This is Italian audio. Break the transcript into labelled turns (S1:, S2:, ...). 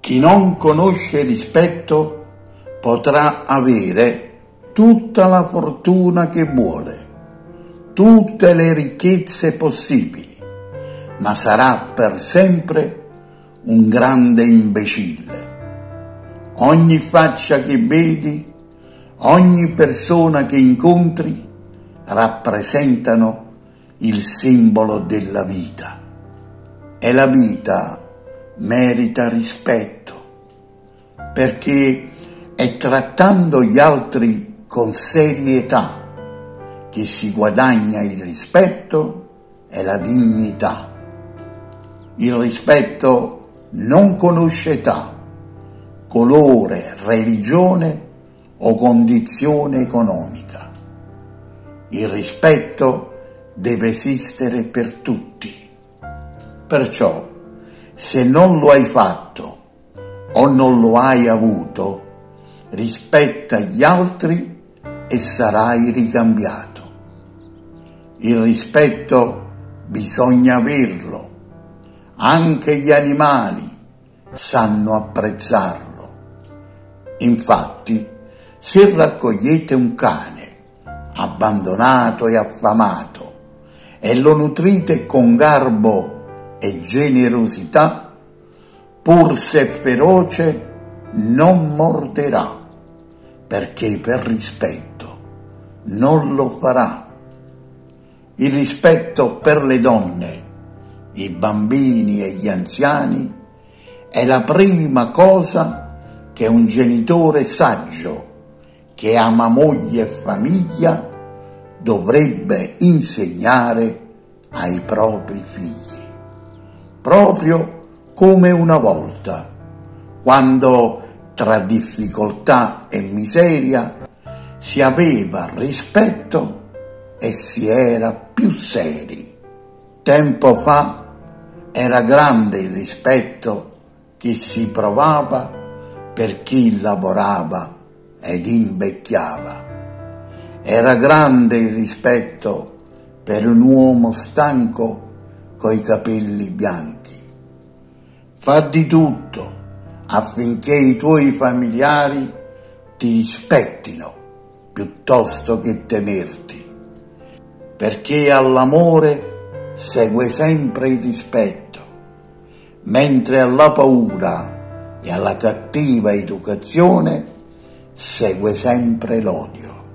S1: Chi non conosce rispetto potrà avere tutta la fortuna che vuole, tutte le ricchezze possibili, ma sarà per sempre un grande imbecille. Ogni faccia che vedi, ogni persona che incontri rappresentano il simbolo della vita, e la vita merita rispetto, perché è trattando gli altri con serietà che si guadagna il rispetto e la dignità. Il rispetto non conosce età, colore, religione o condizione economica. Il rispetto deve esistere per tutti. Perciò, se non lo hai fatto o non lo hai avuto, rispetta gli altri e sarai ricambiato. Il rispetto bisogna averlo. Anche gli animali sanno apprezzarlo. Infatti, se raccogliete un cane abbandonato e affamato e lo nutrite con garbo e generosità, pur se feroce non morderà, perché per rispetto non lo farà. Il rispetto per le donne, i bambini e gli anziani è la prima cosa che un genitore saggio che ama moglie e famiglia dovrebbe insegnare ai propri figli. Proprio come una volta, quando tra difficoltà e miseria si aveva rispetto e si era più seri. Tempo fa era grande il rispetto che si provava per chi lavorava ed invecchiava. Era grande il rispetto per un uomo stanco coi capelli bianchi. Fa di tutto affinché i tuoi familiari ti rispettino piuttosto che temerti, perché all'amore segue sempre il rispetto, mentre alla paura e alla cattiva educazione segue sempre l'odio.